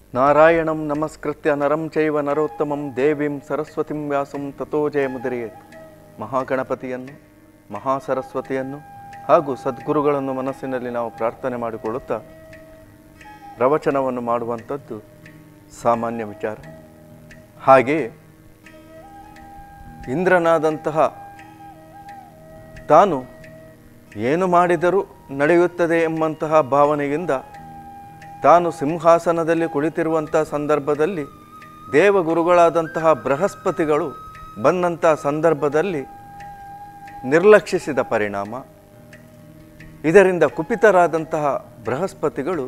ನಾರಾಯಣಂ ನಮಸ್ಕೃತ್ಯ ನರಂ ಚೈವ ನರೋತ್ತಮಂ ದೇವೀಂ ಸರಸ್ವತಿಂ ವ್ಯಾಸಂ ತಥೋ ಜಯಮುದಿರಿಯೇತ್. ಮಹಾಗಣಪತಿಯನ್ನು, ಮಹಾಸರಸ್ವತಿಯನ್ನು ಹಾಗೂ ಸದ್ಗುರುಗಳನ್ನು ಮನಸ್ಸಿನಲ್ಲಿ ನಾವು ಪ್ರಾರ್ಥನೆ ಮಾಡಿಕೊಳ್ಳುತ್ತಾ ರವಚನವನ್ನು ಮಾಡುವಂಥದ್ದು ಸಾಮಾನ್ಯ ವಿಚಾರ. ಹಾಗೆಯೇ ಇಂದ್ರನಾದಂತಹ ತಾನು ಏನು ಮಾಡಿದರೂ ನಡೆಯುತ್ತದೆ ಎಂಬಂತಹ ಭಾವನೆಯಿಂದ ತಾನು ಸಿಂಹಾಸನದಲ್ಲಿ ಕುಳಿತಿರುವಂಥ ಸಂದರ್ಭದಲ್ಲಿ ದೇವಗುರುಗಳಾದಂತಹ ಬೃಹಸ್ಪತಿಗಳು ಬಂದಂಥ ಸಂದರ್ಭದಲ್ಲಿ ನಿರ್ಲಕ್ಷಿಸಿದ ಪರಿಣಾಮ, ಇದರಿಂದ ಕುಪಿತರಾದಂತಹ ಬೃಹಸ್ಪತಿಗಳು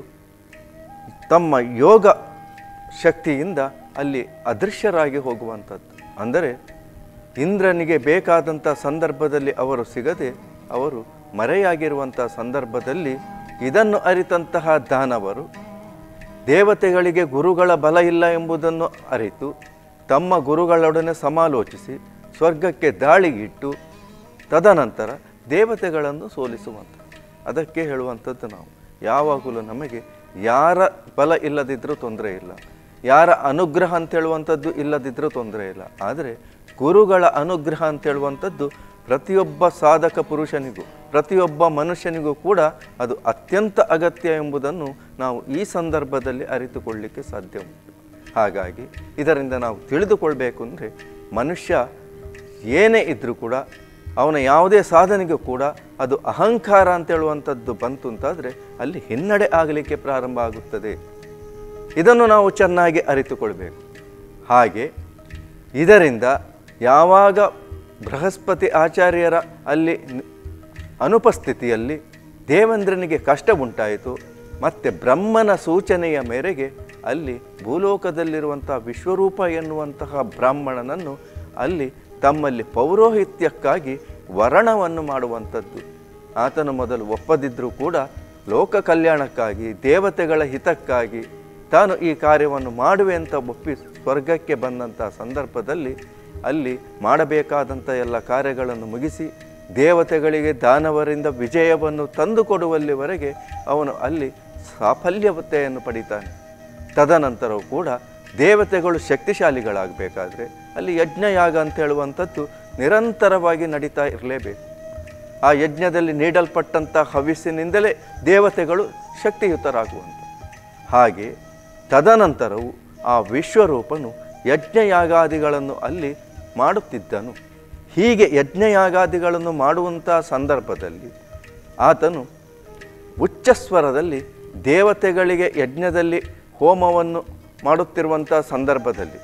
ತಮ್ಮ ಯೋಗ ಶಕ್ತಿಯಿಂದ ಅಲ್ಲಿ ಅದೃಶ್ಯರಾಗಿ ಹೋಗುವಂಥದ್ದು. ಅಂದರೆ ಇಂದ್ರನಿಗೆ ಬೇಕಾದಂಥ ಸಂದರ್ಭದಲ್ಲಿ ಅವರು ಸಿಗದೆ ಅವರು ಮರೆಯಾಗಿರುವಂಥ ಸಂದರ್ಭದಲ್ಲಿ ಇದನ್ನು ಅರಿತಂತಹ ದಾನವರು ದೇವತೆಗಳಿಗೆ ಗುರುಗಳ ಬಲ ಇಲ್ಲ ಎಂಬುದನ್ನು ಅರಿತು ತಮ್ಮ ಗುರುಗಳೊಡನೆ ಸಮಾಲೋಚಿಸಿ ಸ್ವರ್ಗಕ್ಕೆ ದಾಳಿಗಿಟ್ಟು ತದನಂತರ ದೇವತೆಗಳನ್ನು ಸೋಲಿಸುವಂಥ, ಅದಕ್ಕೆ ಹೇಳುವಂಥದ್ದು ನಾವು ಯಾವಾಗಲೂ ನಮಗೆ ಯಾರ ಬಲ ಇಲ್ಲದಿದ್ದರೂ ತೊಂದರೆ ಇಲ್ಲ, ಯಾರ ಅನುಗ್ರಹ ಅಂತೇಳುವಂಥದ್ದು ಇಲ್ಲದಿದ್ದರೂ ತೊಂದರೆ ಇಲ್ಲ. ಆದರೆ ಗುರುಗಳ ಅನುಗ್ರಹ ಅಂತೇಳುವಂಥದ್ದು ಪ್ರತಿಯೊಬ್ಬ ಸಾಧಕ ಪುರುಷನಿಗೂ ಪ್ರತಿಯೊಬ್ಬ ಮನುಷ್ಯನಿಗೂ ಕೂಡ ಅದು ಅತ್ಯಂತ ಅಗತ್ಯ ಎಂಬುದನ್ನು ನಾವು ಈ ಸಂದರ್ಭದಲ್ಲಿ ಅರಿತುಕೊಳ್ಳಲಿಕ್ಕೆ ಸಾಧ್ಯ ಉಂಟು. ಹಾಗಾಗಿ ಇದರಿಂದ ನಾವು ತಿಳಿದುಕೊಳ್ಬೇಕು ಅಂದರೆ ಮನುಷ್ಯ ಏನೇ ಇದ್ದರೂ ಕೂಡ ಅವನ ಯಾವುದೇ ಸಾಧನೆಗೂ ಕೂಡ ಅದು ಅಹಂಕಾರ ಅಂತೇಳುವಂಥದ್ದು ಬಂತು ಅಂತಾದರೆ ಅಲ್ಲಿ ಹಿನ್ನಡೆ ಆಗಲಿಕ್ಕೆ ಪ್ರಾರಂಭ ಆಗುತ್ತದೆ. ಇದನ್ನು ನಾವು ಚೆನ್ನಾಗಿ ಅರಿತುಕೊಳ್ಬೇಕು. ಹಾಗೆ ಇದರಿಂದ ಯಾವಾಗ ಬೃಹಸ್ಪತಿ ಆಚಾರ್ಯರ ಅಲ್ಲಿ ಅನುಪಸ್ಥಿತಿಯಲ್ಲಿ ದೇವೇಂದ್ರನಿಗೆ ಕಷ್ಟ ಉಂಟಾಯಿತು, ಮತ್ತು ಬ್ರಹ್ಮನ ಸೂಚನೆಯ ಮೇರೆಗೆ ಅಲ್ಲಿ ಭೂಲೋಕದಲ್ಲಿರುವಂಥ ವಿಶ್ವರೂಪ ಎನ್ನುವಂತಹ ಬ್ರಾಹ್ಮಣನನ್ನು ಅಲ್ಲಿ ತಮ್ಮಲ್ಲಿ ಪೌರೋಹಿತ್ಯಕ್ಕಾಗಿ ವರಣವನ್ನು ಮಾಡುವಂಥದ್ದು. ಆತನು ಮೊದಲು ಒಪ್ಪದಿದ್ದರೂ ಕೂಡ ಲೋಕ ಕಲ್ಯಾಣಕ್ಕಾಗಿ ದೇವತೆಗಳ ಹಿತಕ್ಕಾಗಿ ತಾನು ಈ ಕಾರ್ಯವನ್ನು ಮಾಡುವೆ ಅಂತ ಒಪ್ಪಿ ಸ್ವರ್ಗಕ್ಕೆ ಬಂದಂಥ ಸಂದರ್ಭದಲ್ಲಿ ಅಲ್ಲಿ ಮಾಡಬೇಕಾದಂಥ ಎಲ್ಲ ಕಾರ್ಯಗಳನ್ನು ಮುಗಿಸಿ ದೇವತೆಗಳಿಗೆ ದಾನವರಿಂದ ವಿಜಯವನ್ನು ತಂದುಕೊಡುವಲ್ಲಿವರೆಗೆ ಅವನು ಅಲ್ಲಿ ಸಾಫಲ್ಯತೆಯನ್ನು ಪಡಿತಾನೆ. ತದನಂತರವೂ ಕೂಡ ದೇವತೆಗಳು ಶಕ್ತಿಶಾಲಿಗಳಾಗಬೇಕಾದ್ರೆ ಅಲ್ಲಿ ಯಜ್ಞಯಾಗ ಅಂತ ಹೇಳುವಂಥದ್ದು ನಿರಂತರವಾಗಿ ನಡೀತಾ ಇರಲೇಬೇಕು. ಆ ಯಜ್ಞದಲ್ಲಿ ನೀಡಲ್ಪಟ್ಟಂಥ ಹವಿಸ್ಸಿನಿಂದಲೇ ದೇವತೆಗಳು ಶಕ್ತಿಯುತರಾಗುವಂಥ. ಹಾಗೆ ತದನಂತರವು ಆ ವಿಶ್ವರೂಪನು ಯಜ್ಞಯಾಗಾದಿಗಳನ್ನು ಅಲ್ಲಿ ಮಾಡುತ್ತಿದ್ದನು. ಹೀಗೆ ಯಜ್ಞಯಾಗಾದಿಗಳನ್ನು ಮಾಡುವಂಥ ಸಂದರ್ಭದಲ್ಲಿ ಆತನು ಉಚ್ಚಸ್ವರದಲ್ಲಿ ದೇವತೆಗಳಿಗೆ ಯಜ್ಞದಲ್ಲಿ ಹೋಮವನ್ನು ಮಾಡುತ್ತಿರುವಂಥ ಸಂದರ್ಭದಲ್ಲಿ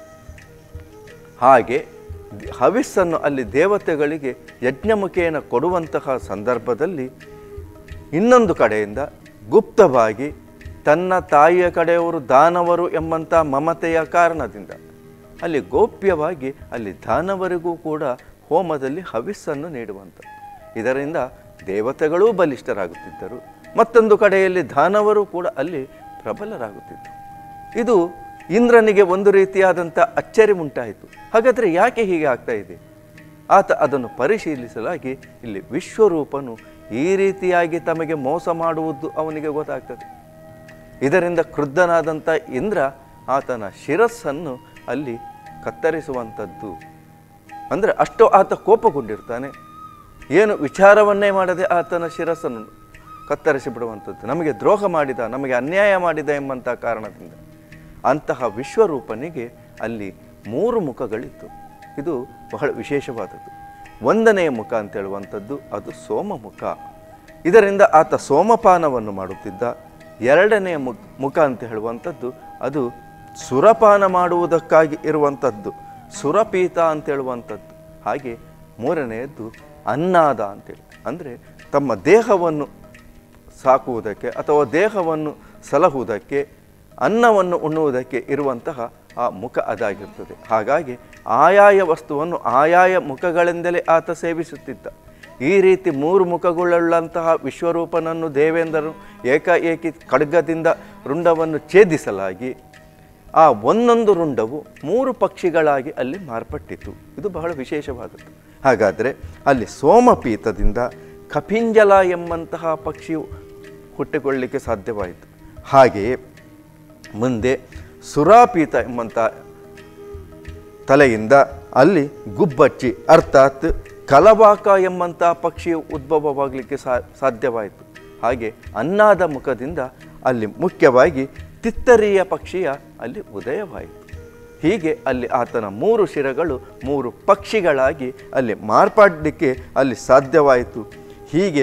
ಹಾಗೆ ಹವಿಸ್ಸನ್ನು ಅಲ್ಲಿ ದೇವತೆಗಳಿಗೆ ಯಜ್ಞಮುಖೇನ ಕೊಡುವಂತಹ ಸಂದರ್ಭದಲ್ಲಿ ಇನ್ನೊಂದು ಕಡೆಯಿಂದ ಗುಪ್ತವಾಗಿ ತನ್ನ ತಾಯಿಯ ಕಡೆಯವರು ದಾನವರು ಎಂಬಂಥ ಮಮತೆಯ ಕಾರಣದಿಂದ ಅಲ್ಲಿ ಗೋಪ್ಯವಾಗಿ ಅಲ್ಲಿ ದಾನವರಿಗೂ ಕೂಡ ಹೋಮದಲ್ಲಿ ಹವಿಸ್ಸನ್ನು ನೀಡುವಂಥದ್ದು. ಇದರಿಂದ ದೇವತೆಗಳೂ ಬಲಿಷ್ಠರಾಗುತ್ತಿದ್ದರು, ಮತ್ತೊಂದು ಕಡೆಯಲ್ಲಿ ದಾನವರು ಕೂಡ ಅಲ್ಲಿ ಪ್ರಬಲರಾಗುತ್ತಿದ್ದರು. ಇದು ಇಂದ್ರನಿಗೆ ಒಂದು ರೀತಿಯಾದಂಥ ಅಚ್ಚರಿ ಉಂಟಾಯಿತು. ಹಾಗಾದರೆ ಯಾಕೆ ಹೀಗೆ ಆಗ್ತಾ ಇದೆ? ಆತ ಅದನ್ನು ಪರಿಶೀಲಿಸಲಾಗಿ ಇಲ್ಲಿ ವಿಶ್ವರೂಪನು ಈ ರೀತಿಯಾಗಿ ತಮಗೆ ಮೋಸ ಮಾಡುವುದು ಅವನಿಗೆ ಗೊತ್ತಾಗ್ತದೆ. ಇದರಿಂದ ಕ್ರುದ್ಧನಾದಂಥ ಇಂದ್ರ ಆತನ ಶಿರಸ್ಸನ್ನು ಅಲ್ಲಿ ಕತ್ತರಿಸುವಂಥದ್ದು. ಅಂದರೆ ಅಷ್ಟು ಆತ ಕೋಪಗೊಂಡಿರ್ತಾನೆ, ಏನು ವಿಚಾರವನ್ನೇ ಮಾಡದೆ ಆತನ ಶಿರಸ್ಸನ್ನು ಕತ್ತರಿಸಿ ಬಿಡುವಂಥದ್ದು. ನಮಗೆ ದ್ರೋಹ ಮಾಡಿದ, ನಮಗೆ ಅನ್ಯಾಯ ಮಾಡಿದ ಎಂಬಂಥ ಕಾರಣದಿಂದ ಅಂತಹ ವಿಶ್ವರೂಪನಿಗೆ ಅಲ್ಲಿ 3 ಮುಖಗಳಿತ್ತು. ಇದು ಬಹಳ ವಿಶೇಷವಾದದ್ದು. 1ನೆಯ ಮುಖ ಅಂತೇಳುವಂಥದ್ದು ಅದು ಸೋಮಮುಖ. ಇದರಿಂದ ಆತ ಸೋಮಪಾನವನ್ನು ಮಾಡುತ್ತಿದ್ದ. 2ನೆಯ ಮುಖ ಅಂತ ಹೇಳುವಂಥದ್ದು ಅದು ಸುರಪಾನ ಮಾಡುವುದಕ್ಕಾಗಿ ಇರುವಂಥದ್ದು, ಸುರಪೀತ ಅಂತೇಳುವಂಥದ್ದು. ಹಾಗೆ 3ನೆಯದ್ದು ಅನ್ನಾದ ಅಂತೇಳಿ, ಅಂದರೆ ತಮ್ಮ ದೇಹವನ್ನು ಸಾಕುವುದಕ್ಕೆ ಅಥವಾ ದೇಹವನ್ನು ಸಲಹುವುದಕ್ಕೆ, ಅನ್ನವನ್ನು ಉಣ್ಣುವುದಕ್ಕೆ ಇರುವಂತಹ ಆ ಮುಖ ಅದಾಗಿರ್ತದೆ. ಹಾಗಾಗಿ ಆಯಾಯ ವಸ್ತುವನ್ನು ಆಯಾಯ ಮುಖಗಳಿಂದಲೇ ಆತ ಸೇವಿಸುತ್ತಿದ್ದ. ಈ ರೀತಿ 3 ಮುಖಗಳುಳ್ಳಂತಹ ವಿಶ್ವರೂಪನನ್ನು ದೇವೇಂದ್ರನು ಏಕಾಏಕಿ ಖಡ್ಗದಿಂದ ರುಂಡವನ್ನು ಛೇದಿಸಲಾಗಿ ಆ ಒಂದೊಂದು ರುಂಡವು 3 ಪಕ್ಷಿಗಳಾಗಿ ಅಲ್ಲಿ ಮಾರ್ಪಟ್ಟಿತು. ಇದು ಬಹಳ ವಿಶೇಷವಾದದ್ದು. ಹಾಗಾದರೆ ಅಲ್ಲಿ ಸೋಮಪೀತದಿಂದ ಕಪಿಂಜಲ ಎಂಬಂತಹ ಪಕ್ಷಿಯು ಹುಟ್ಟಿಕೊಳ್ಳಲಿಕ್ಕೆ ಸಾಧ್ಯವಾಯಿತು. ಹಾಗೆಯೇ ಮುಂದೆ ಸುರಾಪೀತ ಎಂಬಂಥ ತಲೆಯಿಂದ ಅಲ್ಲಿ ಗುಬ್ಬಚ್ಚಿ ಅರ್ಥಾತ್ ಕಲಬಾಕ ಎಂಬಂಥ ಪಕ್ಷಿಯ ಉದ್ಭವವಾಗಲಿಕ್ಕೆ ಸಾಧ್ಯವಾಯಿತು. ಹಾಗೆ ಅನ್ನಾದ ಮುಖದಿಂದ ಅಲ್ಲಿ ಮುಖ್ಯವಾಗಿ ತಿತ್ತರಿಯ ಪಕ್ಷಿಯ ಅಲ್ಲಿ ಉದಯವಾಯಿತು. ಹೀಗೆ ಅಲ್ಲಿ ಆತನ 3 ಶಿರಗಳು 3 ಪಕ್ಷಿಗಳಾಗಿ ಅಲ್ಲಿ ಮಾರ್ಪಾಡಲಿಕ್ಕೆ ಅಲ್ಲಿ ಸಾಧ್ಯವಾಯಿತು. ಹೀಗೆ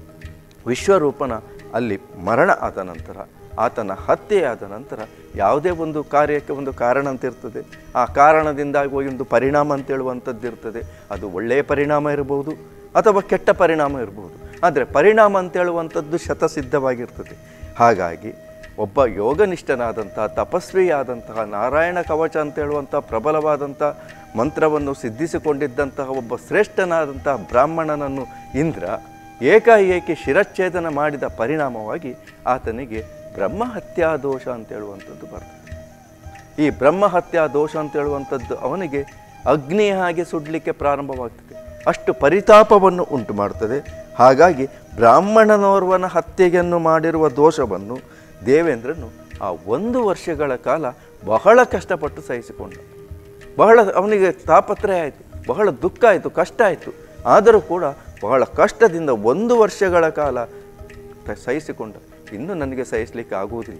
ವಿಶ್ವರೂಪನ ಅಲ್ಲಿ ಮರಣ ಆದ ನಂತರ, ಆತನ ಹತ್ಯೆಯಾದ ನಂತರ ಯಾವುದೇ ಒಂದು ಕಾರ್ಯಕ್ಕೆ ಒಂದು ಕಾರಣ ಅಂತ ಇರ್ತದೆ. ಆ ಕಾರಣದಿಂದಾಗುವ ಒಂದು ಪರಿಣಾಮ ಅಂತೇಳುವಂಥದ್ದು ಇರ್ತದೆ. ಅದು ಒಳ್ಳೆಯ ಪರಿಣಾಮ ಇರ್ಬೋದು ಅಥವಾ ಕೆಟ್ಟ ಪರಿಣಾಮ ಇರ್ಬೋದು. ಆದರೆ ಪರಿಣಾಮ ಅಂತೇಳುವಂಥದ್ದು ಶತಸಿದ್ಧವಾಗಿರ್ತದೆ. ಹಾಗಾಗಿ ಒಬ್ಬ ಯೋಗನಿಷ್ಠನಾದಂತಹ ತಪಸ್ವಿಯಾದಂತಹ ನಾರಾಯಣ ಕವಚ ಅಂತೇಳುವಂಥ ಪ್ರಬಲವಾದಂಥ ಮಂತ್ರವನ್ನು ಸಿದ್ಧಿಸಿಕೊಂಡಿದ್ದಂತಹ ಒಬ್ಬ ಶ್ರೇಷ್ಠನಾದಂತಹ ಬ್ರಾಹ್ಮಣನನ್ನು ಇಂದ್ರ ಏಕಾಏಕಿ ಶಿರಚ್ಛೇದನ ಮಾಡಿದ ಪರಿಣಾಮವಾಗಿ ಆತನಿಗೆ ಬ್ರಹ್ಮಹತ್ಯಾ ದೋಷ ಅಂತೇಳುವಂಥದ್ದು ಬರ್ತದೆ. ಈ ಬ್ರಹ್ಮಹತ್ಯಾ ದೋಷ ಅಂತೇಳುವಂಥದ್ದು ಅವನಿಗೆ ಅಗ್ನಿಯ ಹಾಗೆ ಸುಡಲಿಕ್ಕೆ ಪ್ರಾರಂಭವಾಗ್ತದೆ. ಅಷ್ಟು ಪರಿತಾಪವನ್ನು ಉಂಟು ಮಾಡ್ತದೆ. ಹಾಗಾಗಿ ಬ್ರಾಹ್ಮಣನೋರ್ವನ ಹತ್ಯೆಯನ್ನು ಮಾಡಿರುವ ದೋಷವನ್ನು ದೇವೇಂದ್ರನು ಆ 1 ವರ್ಷಗಳ ಕಾಲ ಬಹಳ ಕಷ್ಟಪಟ್ಟು ಸಹಿಸಿಕೊಂಡ. ಬಹಳ ಅವನಿಗೆ ತಾಪತ್ರಯ ಆಯಿತು, ಬಹಳ ದುಃಖ ಆಯಿತು, ಕಷ್ಟ ಆಯಿತು. ಆದರೂ ಕೂಡ ಬಹಳ ಕಷ್ಟದಿಂದ 1 ವರ್ಷಗಳ ಕಾಲ ಸಹಿಸಿಕೊಂಡ. ಇನ್ನು ನನಗೆ ಸಹಿಸಲಿಕ್ಕೆ ಆಗುವುದಿಲ್ಲ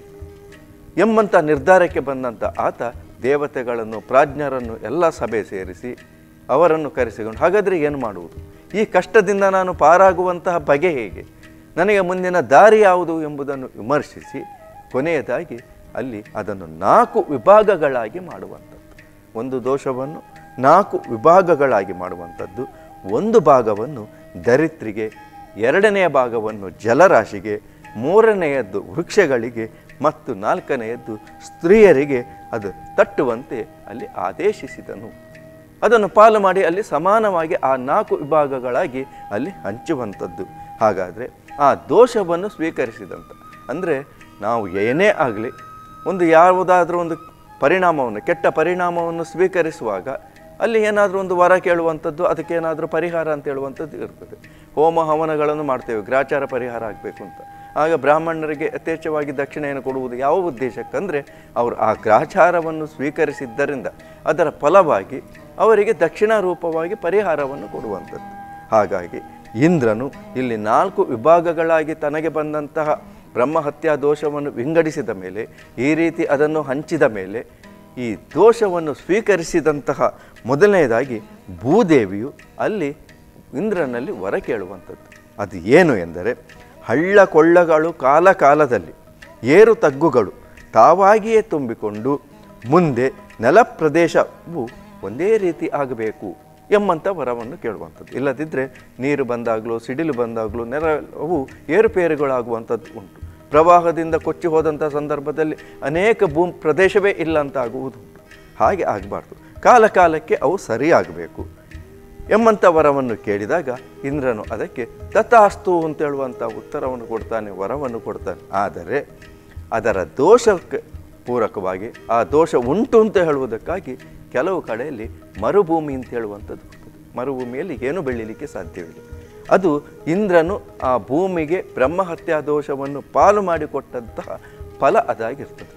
ಎಂಬಂಥ ನಿರ್ಧಾರಕ್ಕೆ ಬಂದಂಥ ಆತ ದೇವತೆಗಳನ್ನು ಪ್ರಾಜ್ಞರನ್ನು ಎಲ್ಲ ಸಭೆ ಸೇರಿಸಿ ಅವರನ್ನು ಕರೆಸಿಕೊಂಡು, ಹಾಗಾದರೆ ಏನು ಮಾಡುವುದು, ಈ ಕಷ್ಟದಿಂದ ನಾನು ಪಾರಾಗುವಂತಹ ಬಗೆ ಹೇಗೆ, ನನಗೆ ಮುಂದಿನ ದಾರಿ ಯಾವುದು ಎಂಬುದನ್ನು ವಿಮರ್ಶಿಸಿ ಕೊನೆಯದಾಗಿ ಅಲ್ಲಿ ಅದನ್ನು 4 ವಿಭಾಗಗಳಾಗಿ ಮಾಡುವಂಥದ್ದು. ಒಂದು ದೋಷವನ್ನು 4 ವಿಭಾಗಗಳಾಗಿ ಮಾಡುವಂಥದ್ದು. ಒಂದು ಭಾಗವನ್ನು ದರಿತ್ರಿಗೆ, 2ನೆಯ ಭಾಗವನ್ನು ಜಲರಾಶಿಗೆ, 3ನೆಯದ್ದು ವೃಕ್ಷಗಳಿಗೆ ಮತ್ತು 4ನೆಯದ್ದು ಸ್ತ್ರೀಯರಿಗೆ ಅದು ತಟ್ಟುವಂತೆ ಅಲ್ಲಿ ಆದೇಶಿಸಿದನು. ಅದನ್ನು ಪಾಲು ಮಾಡಿ ಅಲ್ಲಿ ಸಮಾನವಾಗಿ ಆ 4 ವಿಭಾಗಗಳಾಗಿ ಅಲ್ಲಿ ಹಂಚುವಂಥದ್ದು. ಹಾಗಾದರೆ ಆ ದೋಷವನ್ನು ಸ್ವೀಕರಿಸಿದಂಥ, ಅಂದರೆ ನಾವು ಏನೇ ಆಗಲಿ ಒಂದು ಯಾವುದಾದ್ರೂ ಒಂದು ಪರಿಣಾಮವನ್ನು, ಕೆಟ್ಟ ಪರಿಣಾಮವನ್ನು ಸ್ವೀಕರಿಸುವಾಗ ಅಲ್ಲಿ ಏನಾದರೂ ಒಂದು ವರ ಕೇಳುವಂಥದ್ದು, ಅದಕ್ಕೇನಾದರೂ ಪರಿಹಾರ ಅಂತ ಹೇಳುವಂಥದ್ದು ಇರ್ತದೆ. ಹೋಮ ಹವನಗಳನ್ನು ಮಾಡ್ತೇವೆ, ಗ್ರಾಚಾರ ಪರಿಹಾರ ಆಗಬೇಕು ಅಂತ. ಆಗ ಬ್ರಾಹ್ಮಣರಿಗೆ ಯಥೇಚ್ಛವಾಗಿ ದಕ್ಷಿಣೆಯನ್ನು ಕೊಡುವುದು ಯಾವ ಉದ್ದೇಶಕ್ಕಂದರೆ ಅವರು ಆ ಗ್ರಾಚಾರವನ್ನು ಸ್ವೀಕರಿಸಿದ್ದರಿಂದ ಅದರ ಫಲವಾಗಿ ಅವರಿಗೆ ದಕ್ಷಿಣ ರೂಪವಾಗಿ ಪರಿಹಾರವನ್ನು ಕೊಡುವಂಥದ್ದು. ಹಾಗಾಗಿ ಇಂದ್ರನು ಇಲ್ಲಿ 4 ವಿಭಾಗಗಳಾಗಿ ತನಗೆ ಬಂದಂತಹ ಬ್ರಹ್ಮಹತ್ಯಾ ದೋಷವನ್ನು ವಿಂಗಡಿಸಿದ ಮೇಲೆ, ಈ ರೀತಿ ಅದನ್ನು ಹಂಚಿದ ಮೇಲೆ, ಈ ದೋಷವನ್ನು ಸ್ವೀಕರಿಸಿದಂತಹ ಮೊದಲನೆಯದಾಗಿ ಭೂದೇವಿಯು ಅಲ್ಲಿ ಇಂದ್ರನಲ್ಲಿ ವರ ಕೇಳುವಂಥದ್ದು. ಅದು ಏನು ಎಂದರೆ, ಹಳ್ಳ ಕೊಳ್ಳಗಳು ಕಾಲ ಕಾಲದಲ್ಲಿ ಏರು ತಗ್ಗುಗಳು ತಾವಾಗಿಯೇ ತುಂಬಿಕೊಂಡು ಮುಂದೆ ನೆಲ ಪ್ರದೇಶವು ಒಂದೇ ರೀತಿ ಆಗಬೇಕು ಎಂಬಂಥ ವರವನ್ನು ಕೇಳುವಂಥದ್ದು. ಇಲ್ಲದಿದ್ದರೆ ನೀರು ಬಂದಾಗಲೂ ಸಿಡಿಲು ಬಂದಾಗಲೂ ನೆಲವು ಏರುಪೇರುಗಳಾಗುವಂಥದ್ದು ಉಂಟು. ಪ್ರವಾಹದಿಂದ ಕೊಚ್ಚಿ ಹೋದಂಥ ಸಂದರ್ಭದಲ್ಲಿ ಅನೇಕ ಪ್ರದೇಶವೇ ಇಲ್ಲ ಅಂತ ಆಗುವುದು ಉಂಟು. ಹಾಗೆ ಆಗಬಾರ್ದು, ಕಾಲ ಕಾಲಕ್ಕೆ ಅವು ಸರಿಯಾಗಬೇಕು ಎಂಬಂಥ ವರವನ್ನು ಕೇಳಿದಾಗ ಇಂದ್ರನು ಅದಕ್ಕೆ ತಥಾಸ್ತು ಅಂತೇಳುವಂಥ ಉತ್ತರವನ್ನು ಕೊಡ್ತಾನೆ, ವರವನ್ನು ಕೊಡ್ತಾನೆ. ಆದರೆ ಅದರ ದೋಷಕ್ಕೆ ಪೂರಕವಾಗಿ ಆ ದೋಷ ಉಂಟು ಅಂತ ಹೇಳುವುದಕ್ಕಾಗಿ ಕೆಲವು ಕಡೆಯಲ್ಲಿ ಮರುಭೂಮಿ ಅಂತ ಹೇಳುವಂಥದ್ದು ಬರ್ತದೆ. ಮರುಭೂಮಿಯಲ್ಲಿ ಏನು ಬೆಳೀಲಿಕ್ಕೆ ಸಾಧ್ಯವಿಲ್ಲ. ಅದು ಇಂದ್ರನು ಆ ಭೂಮಿಗೆ ಬ್ರಹ್ಮಹತ್ಯಾ ದೋಷವನ್ನು ಪಾಲು ಮಾಡಿಕೊಟ್ಟಂತಹ ಫಲ ಅದಾಗಿರ್ತದೆ.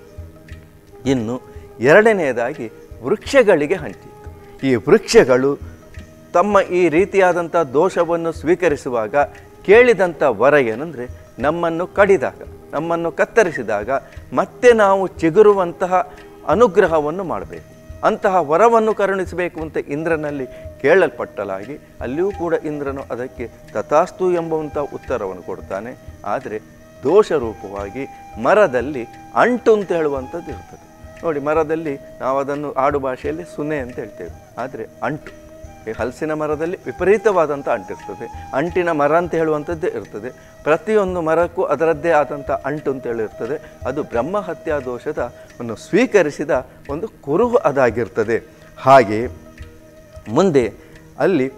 ಇನ್ನು 2ನೆಯದಾಗಿ ವೃಕ್ಷಗಳಿಗೆ ಹಂಚಿತ್ತು. ಈ ವೃಕ್ಷಗಳು ತಮ್ಮ ಈ ರೀತಿಯಾದಂಥ ದೋಷವನ್ನು ಸ್ವೀಕರಿಸುವಾಗ ಕೇಳಿದಂಥ ವರ ಏನಂದರೆ, ನಮ್ಮನ್ನು ಕಡಿದಾಗ, ನಮ್ಮನ್ನು ಕತ್ತರಿಸಿದಾಗ ಮತ್ತೆ ನಾವು ಚಿಗುರುವಂತಹ ಅನುಗ್ರಹವನ್ನು ಮಾಡಬೇಕು, ಅಂತಹ ವರವನ್ನು ಕರುಣಿಸಬೇಕು ಅಂತ ಇಂದ್ರನಲ್ಲಿ ಕೇಳಲ್ಪಟ್ಟಲಾಗಿ ಅಲ್ಲಿಯೂ ಕೂಡ ಇಂದ್ರನು ಅದಕ್ಕೆ ತಥಾಸ್ತು ಎಂಬುವಂಥ ಉತ್ತರವನ್ನು ಕೊಡ್ತಾನೆ. ಆದರೆ ದೋಷ ರೂಪವಾಗಿ ಮರದಲ್ಲಿ ಅಂಟು ಅಂತ ಹೇಳುವಂಥದ್ದು ಇರ್ತದೆ. ನೋಡಿ, ಮರದಲ್ಲಿ ನಾವು ಅದನ್ನು ಆಡು ಭಾಷೆಯಲ್ಲಿ ಸುನೆ ಅಂತ ಹೇಳ್ತೇವೆ, ಆದರೆ ಅಂಟು, ಈ ಹಲಸಿನ ಮರದಲ್ಲಿ ವಿಪರೀತವಾದಂಥ ಅಂಟಿರ್ತದೆ. ಅಂಟಿನ ಮರ ಅಂತ ಹೇಳುವಂಥದ್ದೇ ಇರ್ತದೆ. ಪ್ರತಿಯೊಂದು ಮರಕ್ಕೂ ಅದರದ್ದೇ ಆದಂಥ ಅಂಟು ಅಂತ ಹೇಳಿರ್ತದೆ. ಅದು ಬ್ರಹ್ಮಹತ್ಯಾ ದೋಷದ ಒಂದು ಸ್ವೀಕರಿಸಿದ ಒಂದು ಕುರುಹು ಅದಾಗಿರ್ತದೆ. ಹಾಗೆ ಮುಂದೆ ಅಲ್ಲಿ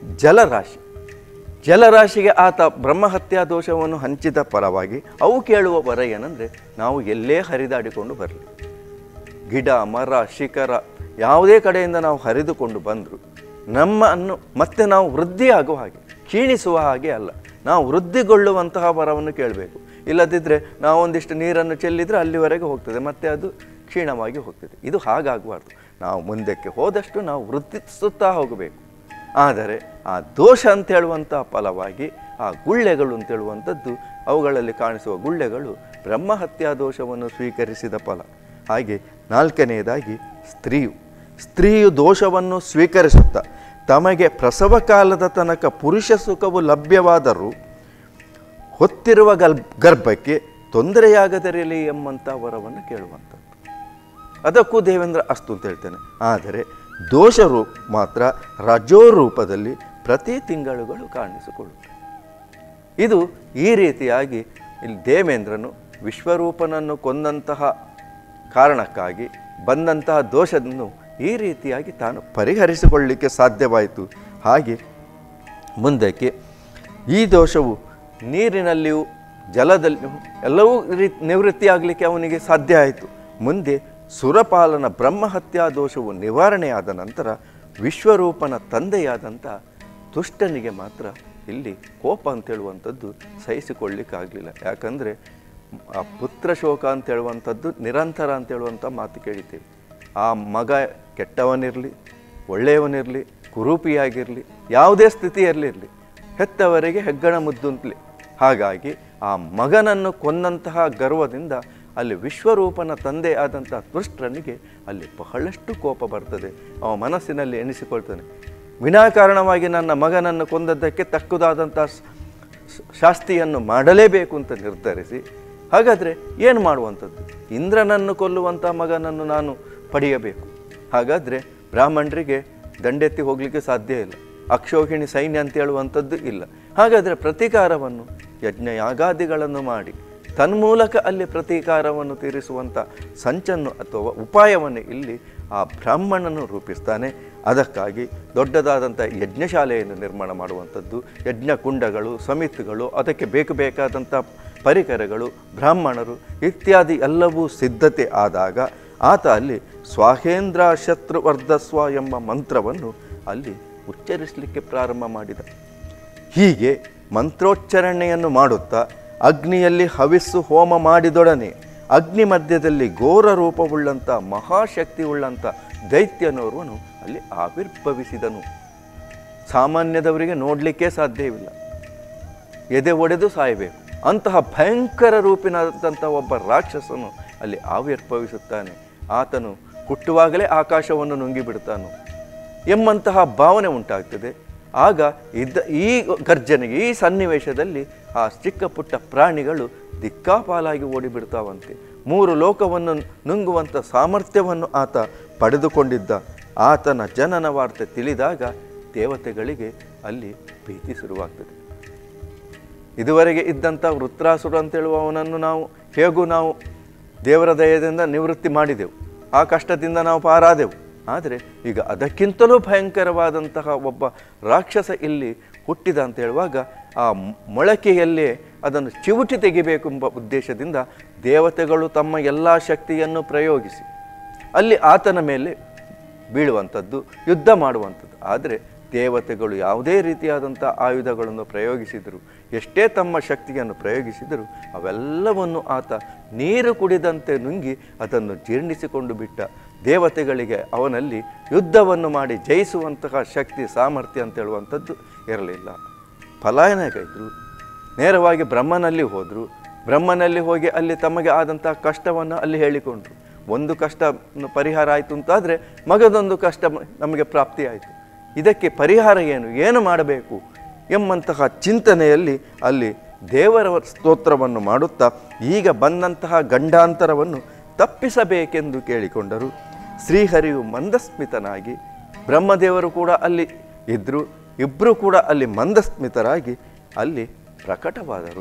ಜಲರಾಶಿಗೆ ಆತ ಬ್ರಹ್ಮಹತ್ಯಾ ದೋಷವನ್ನು ಹಂಚಿದ ಪರವಾಗಿ ಅವು ಕೇಳುವ ವರ ಏನಂದರೆ, ನಾವು ಎಲ್ಲೇ ಹರಿದಾಡಿಕೊಂಡು ಬರಲಿ, ಗಿಡ ಮರ ಶಿಖರ ಯಾವುದೇ ಕಡೆಯಿಂದ ನಾವು ಹರಿದುಕೊಂಡು ಬಂದರೂ ನಮ್ಮನ್ನು ಮತ್ತೆ ನಾವು ವೃದ್ಧಿಯಾಗುವ ಹಾಗೆ, ಕ್ಷೀಣಿಸುವ ಹಾಗೆ ಅಲ್ಲ, ನಾವು ವೃದ್ಧಿಗೊಳ್ಳುವಂತಹ ವರವನ್ನು ಕೇಳಬೇಕು. ಇಲ್ಲದಿದ್ದರೆ ನಾವೊಂದಿಷ್ಟು ನೀರನ್ನು ಚೆಲ್ಲಿದರೆ ಅಲ್ಲಿವರೆಗೆ ಹೋಗ್ತದೆ, ಮತ್ತೆ ಅದು ಕ್ಷೀಣವಾಗಿ ಹೋಗ್ತದೆ. ಇದು ಹಾಗಾಗಬಾರ್ದು. ನಾವು ಮುಂದಕ್ಕೆ ಹೋದಷ್ಟು ನಾವು ವೃದ್ಧಿಸುತ್ತಾ ಹೋಗಬೇಕು. ಆದರೆ ಆ ದೋಷ ಅಂತ ಹೇಳುವಂಥ ಫಲವಾಗಿ ಆ ಗುಳ್ಳೆಗಳು ಅಂತೇಳುವಂಥದ್ದು, ಅವುಗಳಲ್ಲಿ ಕಾಣಿಸುವ ಗುಳ್ಳೆಗಳು ಬ್ರಹ್ಮಹತ್ಯಾ ದೋಷವನ್ನು ಸ್ವೀಕರಿಸಿದ ಫಲ. ಹಾಗೆ ನಾಲ್ಕನೆಯದಾಗಿ ಸ್ತ್ರೀಯು ದೋಷವನ್ನು ಸ್ವೀಕರಿಸುತ್ತಾ ತಮಗೆ ಪ್ರಸವ ಕಾಲದ ತನಕ ಪುರುಷ ಸುಖವು ಲಭ್ಯವಾದರೂ ಹೊತ್ತಿರುವ ಗರ್ಭಕ್ಕೆ ತೊಂದರೆಯಾಗದಿರಲಿ ಎಂಬಂಥ ವರವನ್ನು ಕೇಳುವಂಥದ್ದು. ಅದಕ್ಕೂ ದೇವೇಂದ್ರ ಅಸ್ತು ಅಂತ ಹೇಳ್ತೇನೆ. ಆದರೆ ದೋಷ ಮಾತ್ರ ರಜೋ ರೂಪದಲ್ಲಿ ಪ್ರತಿ ತಿಂಗಳುಗಳು ಕಾಣಿಸಿಕೊಳ್ಳುತ್ತೆ. ಇದು ಈ ರೀತಿಯಾಗಿ ಇಲ್ಲಿ ದೇವೇಂದ್ರನು ವಿಶ್ವರೂಪನನ್ನು ಕೊಂದಂತಹ ಕಾರಣಕ್ಕಾಗಿ ಬಂದಂತಹ ದೋಷವನ್ನು ಈ ರೀತಿಯಾಗಿ ತಾನು ಪರಿಹರಿಸಿಕೊಳ್ಳಲಿಕ್ಕೆ ಸಾಧ್ಯವಾಯಿತು. ಹಾಗೆ ಮುಂದಕ್ಕೆ ಈ ದೋಷವು ನೀರಿನಲ್ಲಿಯೂ ಜಲದಲ್ಲಿಯೂ ಎಲ್ಲವೂ ನಿವೃತ್ತಿಯಾಗಲಿಕ್ಕೆ ಅವನಿಗೆ ಸಾಧ್ಯ ಆಯಿತು. ಮುಂದೆ ಸುರಪಾಲನ ಬ್ರಹ್ಮಹತ್ಯಾ ದೋಷವು ನಿವಾರಣೆಯಾದ ನಂತರ ವಿಶ್ವರೂಪನ ತಂದೆಯಾದಂಥ ದುಷ್ಟನಿಗೆ ಮಾತ್ರ ಇಲ್ಲಿ ಕೋಪ ಅಂತೇಳುವಂಥದ್ದು ಸಹಿಸಿಕೊಳ್ಳಿಕ್ಕಾಗಲಿಲ್ಲ. ಯಾಕಂದರೆ ಆ ಪುತ್ರ ಶೋಕ ಅಂತೇಳುವಂಥದ್ದು ನಿರಂತರ ಅಂತೇಳುವಂಥ ಮಾತು ಕೇಳಿದ್ದೇವೆ. ಆ ಮಗ ಕೆಟ್ಟವನಿರಲಿ, ಒಳ್ಳೆಯವನಿರಲಿ, ಕುರೂಪಿಯಾಗಿರಲಿ, ಯಾವುದೇ ಸ್ಥಿತಿಯಲ್ಲಿರಲಿ, ಹೆತ್ತವರಿಗೆ ಹೆಗ್ಗಣ ಮುದ್ದು ಅಂತಲೇ. ಹಾಗಾಗಿ ಆ ಮಗನನ್ನು ಕೊಂದಂತಹ ಗರ್ವದಿಂದ ಅಲ್ಲಿ ವಿಶ್ವರೂಪನ ತಂದೆ ಆದಂಥ ದುಷ್ಟನಿಗೆ ಅಲ್ಲಿ ಬಹಳಷ್ಟು ಕೋಪ ಬರ್ತದೆ. ಅವ ಮನಸ್ಸಿನಲ್ಲಿ ಎಣಿಸಿಕೊಳ್ತಾನೆ, ವಿನಾಕಾರಣವಾಗಿ ನನ್ನ ಮಗನನ್ನು ಕೊಂದದ್ದಕ್ಕೆ ತಕ್ಕುದಾದಂಥ ಶಾಸ್ತಿಯನ್ನು ಮಾಡಲೇಬೇಕು ಅಂತ ನಿರ್ಧರಿಸಿ, ಹಾಗಾದರೆ ಏನು ಮಾಡುವಂಥದ್ದು? ಇಂದ್ರನನ್ನು ಕೊಲ್ಲುವಂಥ ಮಗನನ್ನು ನಾನು ಪಡೆಯಬೇಕು. ಹಾಗಾದರೆ ಬ್ರಾಹ್ಮಣರಿಗೆ ದಂಡೆತ್ತಿ ಹೋಗಲಿಕ್ಕೆ ಸಾಧ್ಯ ಇಲ್ಲ, ಅಕ್ಷೋಹಿಣಿ ಸೈನ್ಯ ಅಂತ ಹೇಳುವಂಥದ್ದು ಇಲ್ಲ. ಹಾಗಾದರೆ ಪ್ರತೀಕಾರವನ್ನು ಯಜ್ಞಯಾಗಾದಿಗಳನ್ನು ಮಾಡಿ ತನ್ಮೂಲಕ ಅಲ್ಲಿ ಪ್ರತೀಕಾರವನ್ನು ತೀರಿಸುವಂಥ ಸಂಚನ್ನು ಅಥವಾ ಉಪಾಯವನ್ನು ಇಲ್ಲಿ ಆ ಬ್ರಾಹ್ಮಣನು ರೂಪಿಸ್ತಾನೆ. ಅದಕ್ಕಾಗಿ ದೊಡ್ಡದಾದಂಥ ಯಜ್ಞಶಾಲೆಯನ್ನು ನಿರ್ಮಾಣ ಮಾಡುವಂಥದ್ದು, ಯಜ್ಞಕುಂಡಗಳು, ಸಮಿತಿಗಳು, ಅದಕ್ಕೆ ಬೇಕಾದಂಥ ಪರಿಕರಗಳು, ಬ್ರಾಹ್ಮಣರು ಇತ್ಯಾದಿ ಎಲ್ಲವೂ ಸಿದ್ಧತೆ ಆದಾಗ ಆತ ಅಲ್ಲಿ ಸ್ವಾಹೇಂದ್ರ ಶತ್ರುವರ್ಧಸ್ವ ಎಂಬ ಮಂತ್ರವನ್ನು ಅಲ್ಲಿ ಉಚ್ಚರಿಸಲಿಕ್ಕೆ ಪ್ರಾರಂಭ ಮಾಡಿದ. ಹೀಗೆ ಮಂತ್ರೋಚ್ಚರಣೆಯನ್ನು ಮಾಡುತ್ತಾ ಅಗ್ನಿಯಲ್ಲಿ ಹವಿಸ್ಸು ಹೋಮ ಮಾಡಿದೊಡನೆ ಅಗ್ನಿ ಮಧ್ಯದಲ್ಲಿ ಘೋರ ರೂಪವುಳ್ಳಂಥ ಮಹಾಶಕ್ತಿ ಉಳ್ಳಂಥ ದೈತ್ಯನೋರ್ವನು ಅಲ್ಲಿ ಆವಿರ್ಭವಿಸಿದನು. ಸಾಮಾನ್ಯದವರಿಗೆ ನೋಡಲಿಕ್ಕೆ ಸಾಧ್ಯವಿಲ್ಲ, ಎದೆ ಒಡೆದು ಸಾಯಬೇಕು. ಅಂತಹ ಭಯಂಕರ ರೂಪಿನಾದಂಥ ಒಬ್ಬ ರಾಕ್ಷಸನು ಅಲ್ಲಿ ಆವಿರ್ಭವಿಸುತ್ತಾನೆ. ಆತನು ಹುಟ್ಟುವಾಗಲೇ ಆಕಾಶವನ್ನು ನುಂಗಿಬಿಡ್ತಾನು ಎಂಬಂತಹ ಭಾವನೆ ಉಂಟಾಗ್ತದೆ. ಆಗ ಈ ಗರ್ಜನೆಗೆ, ಈ ಸನ್ನಿವೇಶದಲ್ಲಿ ಆ ಚಿಕ್ಕ ಪುಟ್ಟ ಪ್ರಾಣಿಗಳು ದಿಕ್ಕಾಪಾಲಾಗಿ ಓಡಿಬಿಡ್ತಾವಂತೆ. 3 ಲೋಕವನ್ನು ನುಂಗುವಂಥ ಸಾಮರ್ಥ್ಯವನ್ನು ಆತ ಪಡೆದುಕೊಂಡಿದ್ದ. ಆತನ ಜನನ ವಾರ್ತೆ ತಿಳಿದಾಗ ದೇವತೆಗಳಿಗೆ ಅಲ್ಲಿ ಭೀತಿ ಶುರುವಾಗ್ತದೆ. ಇದುವರೆಗೆ ಇದ್ದಂಥ ವೃತ್ರಾಸುರ ಅಂತೇಳುವವನನ್ನು ನಾವು ದೇವರ ದಯದಿಂದ ನಿವೃತ್ತಿ ಮಾಡಿದೆವು, ಆ ಕಷ್ಟದಿಂದ ನಾವು ಪಾರಾದೆವು. ಆದರೆ ಈಗ ಅದಕ್ಕಿಂತಲೂ ಭಯಂಕರವಾದಂತಹ ಒಬ್ಬ ರಾಕ್ಷಸ ಇಲ್ಲಿ ಹುಟ್ಟಿದ ಅಂತ ಹೇಳುವಾಗ ಆ ಮೊಳಕೆಯಲ್ಲೇ ಅದನ್ನು ಚಿವುಟಿ ತೆಗಿಬೇಕೆಂಬ ಉದ್ದೇಶದಿಂದ ದೇವತೆಗಳು ತಮ್ಮ ಎಲ್ಲ ಶಕ್ತಿಯನ್ನು ಪ್ರಯೋಗಿಸಿ ಅಲ್ಲಿ ಆತನ ಮೇಲೆ ಬೀಳುವಂಥದ್ದು, ಯುದ್ಧ ಮಾಡುವಂಥದ್ದು. ಆದರೆ ದೇವತೆಗಳು ಯಾವುದೇ ರೀತಿಯಾದಂಥ ಆಯುಧಗಳನ್ನು ಪ್ರಯೋಗಿಸಿದರು, ಎಷ್ಟೇ ತಮ್ಮ ಶಕ್ತಿಯನ್ನು ಪ್ರಯೋಗಿಸಿದರು, ಅವೆಲ್ಲವನ್ನು ಆತ ನೀರು ಕುಡಿದಂತೆ ನುಂಗಿ ಅದನ್ನು ಜೀರ್ಣಿಸಿಕೊಂಡು ಬಿಟ್ಟ. ದೇವತೆಗಳಿಗೆ ಅವನಲ್ಲಿ ಯುದ್ಧವನ್ನು ಮಾಡಿ ಜಯಿಸುವಂತಹ ಶಕ್ತಿ, ಸಾಮರ್ಥ್ಯ ಅಂತ ಹೇಳುವಂಥದ್ದು ಇರಲಿಲ್ಲ. ಪಲಾಯನಗೈದರು, ನೇರವಾಗಿ ಬ್ರಹ್ಮನಲ್ಲಿ ಹೋದರು. ಬ್ರಹ್ಮನಲ್ಲಿ ಹೋಗಿ ಅಲ್ಲಿ ತಮಗೆ ಆದಂಥ ಕಷ್ಟವನ್ನು ಅಲ್ಲಿ ಹೇಳಿಕೊಂಡ್ರು. ಒಂದು ಕಷ್ಟ ಪರಿಹಾರ ಆಯಿತು ಅಂತಾದರೆ ಮಗದೊಂದು ಕಷ್ಟ ನಮಗೆ ಪ್ರಾಪ್ತಿಯಾಯಿತು. ಇದಕ್ಕೆ ಪರಿಹಾರ ಏನು ಮಾಡಬೇಕು ಎಂಬಂತಹ ಚಿಂತನೆಯಲ್ಲಿ ಅಲ್ಲಿ ದೇವರ ಸ್ತೋತ್ರವನ್ನು ಮಾಡುತ್ತಾ ಈಗ ಬಂದಂತಹ ಗಂಡಾಂತರವನ್ನು ತಪ್ಪಿಸಬೇಕೆಂದು ಕೇಳಿಕೊಂಡರು. ಶ್ರೀಹರಿಯು ಮಂದಸ್ಮಿತನಾಗಿ, ಬ್ರಹ್ಮದೇವರು ಕೂಡ ಅಲ್ಲಿ ಇದ್ದರು, ಇಬ್ಬರು ಕೂಡ ಅಲ್ಲಿ ಮಂದಸ್ಮಿತರಾಗಿ ಅಲ್ಲಿ ಪ್ರಕಟವಾದರು.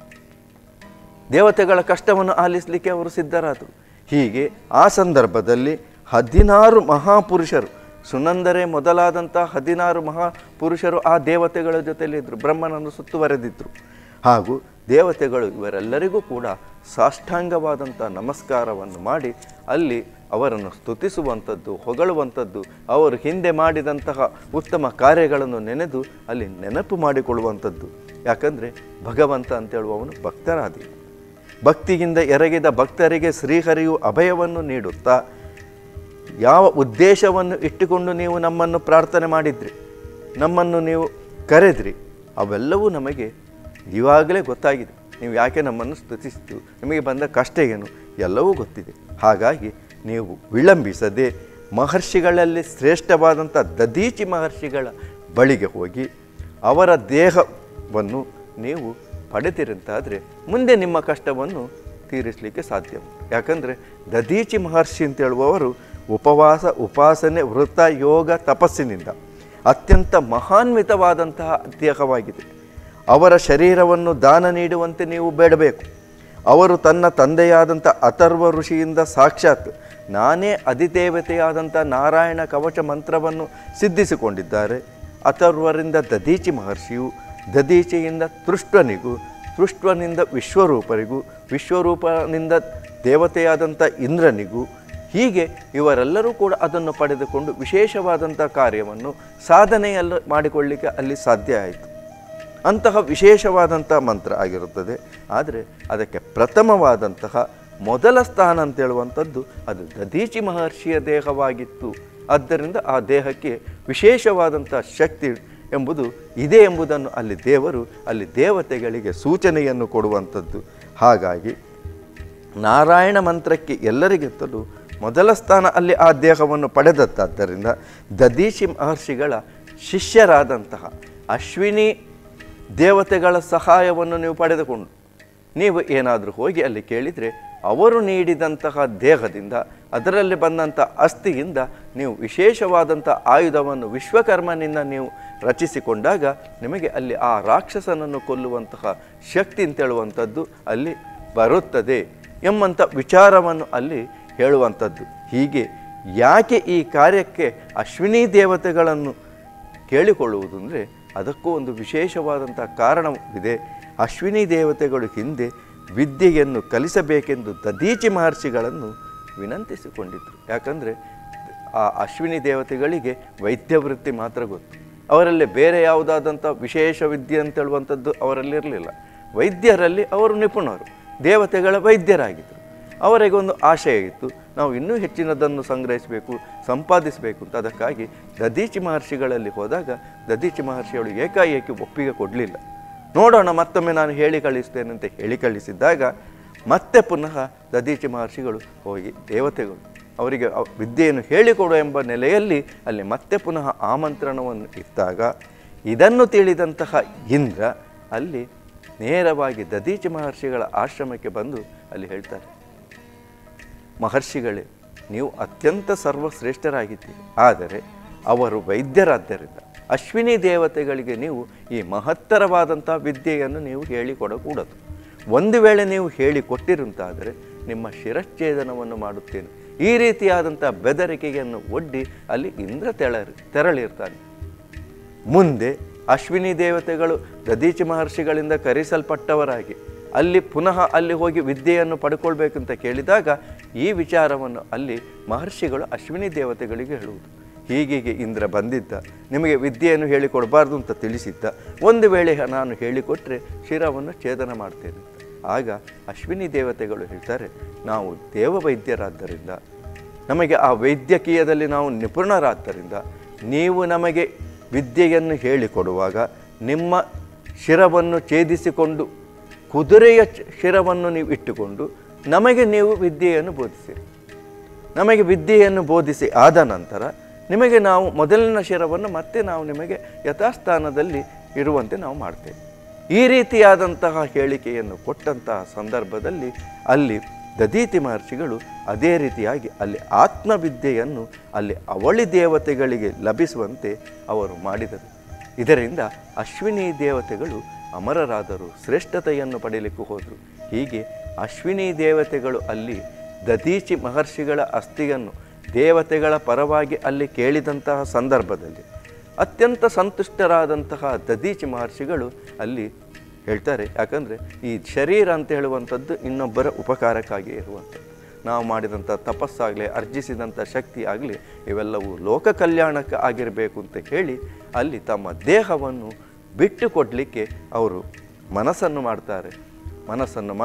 ದೇವತೆಗಳ ಕಷ್ಟವನ್ನು ಆಲಿಸಲಿಕ್ಕೆ ಅವರು ಸಿದ್ಧರಾದರು. ಹೀಗೆ ಆ ಸಂದರ್ಭದಲ್ಲಿ 16 ಮಹಾಪುರುಷರು, ಸುನಂದರೆ ಮೊದಲಾದಂಥ 16 ಮಹಾಪುರುಷರು ಆ ದೇವತೆಗಳ ಜೊತೆಯಲ್ಲಿದ್ದರು, ಬ್ರಹ್ಮನನ್ನು ಸುತ್ತುವರೆದಿದ್ದರು. ಹಾಗೂ ದೇವತೆಗಳು ಇವರೆಲ್ಲರಿಗೂ ಕೂಡ ಸಾಷ್ಟಾಂಗವಾದಂಥ ನಮಸ್ಕಾರವನ್ನು ಮಾಡಿ ಅಲ್ಲಿ ಅವರನ್ನು ಸ್ತುತಿಸುವಂಥದ್ದು, ಹೊಗಳುವಂಥದ್ದು, ಅವರು ಹಿಂದೆ ಮಾಡಿದಂತಹ ಉತ್ತಮ ಕಾರ್ಯಗಳನ್ನು ನೆನೆದು ಅಲ್ಲಿ ನೆನಪು ಮಾಡಿಕೊಳ್ಳುವಂಥದ್ದು. ಯಾಕಂದರೆ ಭಗವಂತ ಅಂತೇಳುವವನು ಭಕ್ತರಾದಿ, ಭಕ್ತಿಯಿಂದ ಎರಗಿದ ಭಕ್ತರಿಗೆ ಶ್ರೀಹರಿಯು ಅಭಯವನ್ನು ನೀಡುತ್ತಾ ಯಾವ ಉದ್ದೇಶವನ್ನು ಇಟ್ಟುಕೊಂಡು ನೀವು ನಮ್ಮನ್ನು ಪ್ರಾರ್ಥನೆ ಮಾಡಿದ್ರಿ, ನಮ್ಮನ್ನು ನೀವು ಕರೆದ್ರಿ, ಅವೆಲ್ಲವೂ ನಮಗೆ ಇವಾಗಲೇ ಗೊತ್ತಾಗಿದೆ. ನೀವು ಯಾಕೆ ನಮ್ಮನ್ನು ಸ್ತುತಿಸಿತು, ನಿಮಗೆ ಬಂದ ಕಷ್ಟ ಏನು, ಎಲ್ಲವೂ ಗೊತ್ತಿದೆ. ಹಾಗಾಗಿ ನೀವು ವಿಳಂಬಿಸದೆ ಮಹರ್ಷಿಗಳಲ್ಲಿ ಶ್ರೇಷ್ಠವಾದಂಥ ದಧೀಚಿ ಮಹರ್ಷಿಗಳ ಬಳಿಗೆ ಹೋಗಿ ಅವರ ದೇಹವನ್ನು ನೀವು ಪಡೆದಿರಂತಾದರೆ ಮುಂದೆ ನಿಮ್ಮ ಕಷ್ಟವನ್ನು ತೀರಿಸಲಿಕ್ಕೆ ಸಾಧ್ಯ. ಯಾಕಂದರೆ ದಧೀಚಿ ಮಹರ್ಷಿ ಅಂತ ಹೇಳುವವರು ಉಪವಾಸ, ಉಪಾಸನೆ, ವೃತ, ಯೋಗ, ತಪಸ್ಸಿನಿಂದ ಅತ್ಯಂತ ಮಹಾನ್ವಿತವಾದಂತಹ ದೇಹವಾಗಿದೆ. ಅವರ ಶರೀರವನ್ನು ದಾನ ನೀಡುವಂತೆ ನೀವು ಬೇಡಬೇಕು. ಅವರು ತನ್ನ ತಂದೆಯಾದಂಥ ಅಥರ್ವ ಋಷಿಯಿಂದ ಸಾಕ್ಷಾತ್ ನಾನೇ ಅಧಿದೇವತೆಯಾದಂಥ ನಾರಾಯಣ ಕವಚ ಮಂತ್ರವನ್ನು ಸಿದ್ಧಿಸಿಕೊಂಡಿದ್ದಾರೆ. ಅಥರ್ವರಿಂದ ದಧೀಚಿ ಮಹರ್ಷಿಯು, ದಧೀಚಿಯಿಂದ ತೃಷ್ಟ್ವನಿಗೂ, ತೃಷ್ಟ್ವನಿಂದ ವಿಶ್ವರೂಪರಿಗೂ, ವಿಶ್ವರೂಪನಿಂದ ದೇವತೆಯಾದಂಥ ಇಂದ್ರನಿಗೂ, ಹೀಗೆ ಇವರೆಲ್ಲರೂ ಕೂಡ ಅದನ್ನು ಪಡೆದುಕೊಂಡು ವಿಶೇಷವಾದಂಥ ಕಾರ್ಯವನ್ನು ಸಾಧನೆಯಲ್ಲಿ ಮಾಡಿಕೊಳ್ಳಲಿಕ್ಕೆ ಅಲ್ಲಿ ಸಾಧ್ಯ ಆಯಿತು. ಅಂತಹ ವಿಶೇಷವಾದಂಥ ಮಂತ್ರ ಆಗಿರುತ್ತದೆ. ಆದರೆ ಅದಕ್ಕೆ ಪ್ರಥಮವಾದಂತಹ ಮೊದಲ ಸ್ಥಾನ ಅಂತೇಳುವಂಥದ್ದು ಅದು ದಧೀಚಿ ಮಹರ್ಷಿಯ ದೇಹವಾಗಿತ್ತು. ಆದ್ದರಿಂದ ಆ ದೇಹಕ್ಕೆ ವಿಶೇಷವಾದಂಥ ಶಕ್ತಿ ಎಂಬುದು ಇದೆ ಎಂಬುದನ್ನು ಅಲ್ಲಿ ದೇವರು, ಅಲ್ಲಿ ದೇವತೆಗಳಿಗೆ ಸೂಚನೆಯನ್ನು ಕೊಡುವಂಥದ್ದು. ಹಾಗಾಗಿ ನಾರಾಯಣ ಮಂತ್ರಕ್ಕೆ ಎಲ್ಲರಿಗಿಂತಲೂ ಮೊದಲ ಸ್ಥಾನ ಅಲ್ಲಿ ಆ ದೇಹವನ್ನು ಪಡೆದದ್ದಾದ್ದರಿಂದ ದಧೀಚಿ ಮಹರ್ಷಿಗಳ ಶಿಷ್ಯರಾದಂತಹ ಅಶ್ವಿನಿ ದೇವತೆಗಳ ಸಹಾಯವನ್ನು ನೀವು ಪಡೆದುಕೊಂಡು ನೀವು ಏನಾದರೂ ಹೋಗಿ ಅಲ್ಲಿ ಕೇಳಿದರೆ ಅವರು ನೀಡಿದಂತಹ ದೇಹದಿಂದ, ಅದರಲ್ಲಿ ಬಂದಂಥ ಅಸ್ಥಿಯಿಂದ ನೀವು ವಿಶೇಷವಾದಂಥ ಆಯುಧವನ್ನು ವಿಶ್ವಕರ್ಮನಿಂದ ನೀವು ರಚಿಸಿಕೊಂಡಾಗ ನಿಮಗೆ ಅಲ್ಲಿ ಆ ರಾಕ್ಷಸನನ್ನು ಕೊಲ್ಲುವಂತಹ ಶಕ್ತಿ ಅಂತೇಳುವಂಥದ್ದು ಅಲ್ಲಿ ಬರುತ್ತದೆ ಎಂಬಂಥ ವಿಚಾರವನ್ನು ಅಲ್ಲಿ ಹೇಳುವಂಥದ್ದು. ಹೀಗೆ ಯಾಕೆ ಈ ಕಾರ್ಯಕ್ಕೆ ಅಶ್ವಿನಿ ದೇವತೆಗಳನ್ನು ಕೇಳಿಕೊಳ್ಳುವುದು ಅಂದರೆ ಅದಕ್ಕೂ ಒಂದು ವಿಶೇಷವಾದಂಥ ಕಾರಣವಿದೆ. ಅಶ್ವಿನಿ ದೇವತೆಗಳು ಹಿಂದೆ ವಿದ್ಯೆಯನ್ನು ಕಲಿಸಬೇಕೆಂದು ದಧೀಚಿ ಮಹರ್ಷಿಗಳನ್ನು ವಿನಂತಿಸಿಕೊಂಡಿದ್ದರು. ಯಾಕಂದರೆ ಆ ಅಶ್ವಿನಿ ದೇವತೆಗಳಿಗೆ ವೈದ್ಯ ವೃತ್ತಿ ಮಾತ್ರ ಗೊತ್ತು, ಅವರಲ್ಲಿ ಬೇರೆ ಯಾವುದಾದಂಥ ವಿಶೇಷ ವಿದ್ಯೆ ಅಂತೇಳುವಂಥದ್ದು ಅವರಲ್ಲಿರಲಿಲ್ಲ. ವೈದ್ಯರಲ್ಲಿ ಅವರು ನಿಪುಣರು, ದೇವತೆಗಳ ವೈದ್ಯರಾಗಿದ್ದರು. ಅವರಿಗೆ ಒಂದು ಆಶಯ ಇತ್ತು, ನಾವು ಇನ್ನೂ ಹೆಚ್ಚಿನದನ್ನು ಸಂಗ್ರಹಿಸಬೇಕು, ಸಂಪಾದಿಸಬೇಕು ಅಂತ. ಅದಕ್ಕಾಗಿ ದಧೀಚಿ ಮಹರ್ಷಿಗಳಲ್ಲಿ ಹೋದಾಗ ದಧೀಚಿ ಮಹರ್ಷಿಗಳು ಏಕಾಏಕಿ ಒಪ್ಪಿಗೆ ಕೊಡಲಿಲ್ಲ. ನೋಡೋಣ ಮತ್ತೊಮ್ಮೆ ನಾನು ಹೇಳಿ ಕಳಿಸ್ತೇನೆ ಅಂತ ಹೇಳಿ ಕಳಿಸಿದ್ದಾಗ ಮತ್ತೆ ಪುನಃ ದಧೀಚಿ ಮಹರ್ಷಿಗಳು ಹೋಗಿ ದೇವತೆಗಳು ಅವರಿಗೆ ವಿದ್ಯೆಯನ್ನು ಹೇಳಿಕೊಡು ಎಂಬ ನೆಲೆಯಲ್ಲಿ ಅಲ್ಲಿ ಮತ್ತೆ ಪುನಃ ಆಮಂತ್ರಣವನ್ನು ಇತ್ತಾಗ ಇದನ್ನು ತಿಳಿದಂತಹ ಇಂದ್ರ ಅಲ್ಲಿ ನೇರವಾಗಿ ದಧೀಚಿ ಮಹರ್ಷಿಗಳ ಆಶ್ರಮಕ್ಕೆ ಬಂದು ಅಲ್ಲಿ ಹೇಳ್ತಾರೆ, ಮಹರ್ಷಿಗಳೇ, ನೀವು ಅತ್ಯಂತ ಸರ್ವಶ್ರೇಷ್ಠರಾಗಿದ್ದೀರಿ. ಆದರೆ ಅವರು ವೈದ್ಯರಾದ್ದರಿಂದ ಅಶ್ವಿನಿ ದೇವತೆಗಳಿಗೆ ನೀವು ಈ ಮಹತ್ತರವಾದಂಥ ವಿದ್ಯೆಯನ್ನು ನೀವು ಹೇಳಿಕೊಡಕೂಡದು. ಒಂದು ವೇಳೆ ನೀವು ಹೇಳಿಕೊಟ್ಟಿರುಂತಾದರೆ ನಿಮ್ಮ ಶಿರಚ್ಛೇದನವನ್ನು ಮಾಡುತ್ತೇನೆ. ಈ ರೀತಿಯಾದಂಥ ಬೆದರಿಕೆಯನ್ನು ಒಡ್ಡಿ ಅಲ್ಲಿ ಇಂದ್ರ ತೆರಳಿರ್ತಾನೆ. ಮುಂದೆ ಅಶ್ವಿನಿ ದೇವತೆಗಳು ದಧೀಚಿ ಮಹರ್ಷಿಗಳಿಂದ ಕರೆಸಲ್ಪಟ್ಟವರಾಗಿ ಅಲ್ಲಿ ಪುನಃ ಅಲ್ಲಿ ಹೋಗಿ ವಿದ್ಯೆಯನ್ನು ಪಡ್ಕೊಳ್ಬೇಕಂತ ಕೇಳಿದಾಗ ಈ ವಿಚಾರವನ್ನು ಅಲ್ಲಿ ಮಹರ್ಷಿಗಳು ಅಶ್ವಿನಿ ದೇವತೆಗಳಿಗೆ ಹೇಳುವುದು, ಹೀಗೀಗೆ ಇಂದ್ರ ಬಂದಿದ್ದ, ನಿಮಗೆ ವಿದ್ಯೆಯನ್ನು ಹೇಳಿಕೊಡಬಾರ್ದು ಅಂತ ತಿಳಿಸಿದ್ದ, ಒಂದು ವೇಳೆ ನಾನು ಹೇಳಿಕೊಟ್ರೆ ಶಿರವನ್ನು ಛೇದನ ಮಾಡ್ತೇನೆ. ಆಗ ಅಶ್ವಿನಿ ದೇವತೆಗಳು ಹೇಳ್ತಾರೆ, ನಾವು ದೇವವೈದ್ಯರಾದ್ದರಿಂದ, ನಮಗೆ ಆ ವೈದ್ಯಕೀಯದಲ್ಲಿ ನಾವು ನಿಪುಣರಾದ್ದರಿಂದ ನೀವು ನಮಗೆ ವಿದ್ಯೆಯನ್ನು ಹೇಳಿಕೊಡುವಾಗ ನಿಮ್ಮ ಶಿರವನ್ನು ಛೇದಿಸಿಕೊಂಡು ಕುದುರೆಯ ಶಿರವನ್ನು ನೀವು ಇಟ್ಟುಕೊಂಡು ನಮಗೆ ನೀವು ವಿದ್ಯೆಯನ್ನು ಬೋಧಿಸಿರಿ. ನಮಗೆ ವಿದ್ಯೆಯನ್ನು ಬೋಧಿಸಿ ಆದ ನಂತರ ನಿಮಗೆ ನಾವು ಮೊದಲಿನ ಶಿರವನ್ನು ಮತ್ತೆ ನಾವು ನಿಮಗೆ ಯಥಾಸ್ಥಾನದಲ್ಲಿ ಇರುವಂತೆ ನಾವು ಮಾಡ್ತೇವೆ. ಈ ರೀತಿಯಾದಂತಹ ಹೇಳಿಕೆಯನ್ನು ಕೊಟ್ಟಂತಹ ಸಂದರ್ಭದಲ್ಲಿ ಅಲ್ಲಿ ದಧೀಚಿ ಮಹರ್ಷಿಗಳು ಅದೇ ರೀತಿಯಾಗಿ ಅಲ್ಲಿ ಆತ್ಮವಿದ್ಯೆಯನ್ನು ಅಲ್ಲಿ ಅವಳಿ ದೇವತೆಗಳಿಗೆ ಲಭಿಸುವಂತೆ ಅವರು ಮಾಡಿದರು. ಇದರಿಂದ ಅಶ್ವಿನಿ ದೇವತೆಗಳು ಅಮರರಾದರು, ಶ್ರೇಷ್ಠತೆಯನ್ನು ಪಡೆಯಲಿಕ್ಕೆ ಹೋದರು. ಹೀಗೆ ಅಶ್ವಿನಿ ದೇವತೆಗಳು ಅಲ್ಲಿ ದಧೀಚಿ ಮಹರ್ಷಿಗಳ ಅಸ್ಥಿಯನ್ನು ದೇವತೆಗಳ ಪರವಾಗಿ ಅಲ್ಲಿ ಕೇಳಿದಂತಹ ಸಂದರ್ಭದಲ್ಲಿ ಅತ್ಯಂತ ಸಂತುಷ್ಟರಾದಂತಹ ದಧೀಚಿ ಮಹರ್ಷಿಗಳು ಅಲ್ಲಿ ಹೇಳ್ತಾರೆ, ಯಾಕಂದರೆ ಈ ಶರೀರ ಅಂತ ಹೇಳುವಂಥದ್ದು ಇನ್ನೊಬ್ಬರ ಉಪಕಾರಕ್ಕಾಗಿ ಇರುವಂಥದ್ದು. ನಾವು ಮಾಡಿದಂಥ ತಪಸ್ಸಾಗಲಿ, ಅರ್ಜಿಸಿದಂಥ ಶಕ್ತಿ ಆಗಲಿ, ಇವೆಲ್ಲವೂ ಲೋಕ ಕಲ್ಯಾಣಕ್ಕೆ ಆಗಿರಬೇಕು ಅಂತ ಹೇಳಿ ಅಲ್ಲಿ ತಮ್ಮ ದೇಹವನ್ನು ಬಿಟ್ಟು ಕೊಡಲಿಕ್ಕೆ ಅವರು ಮನಸ್ಸನ್ನು ಮಾಡ್ತಾರೆ. ಮನಸ್ಸನ್ನು ಮಾಡಿ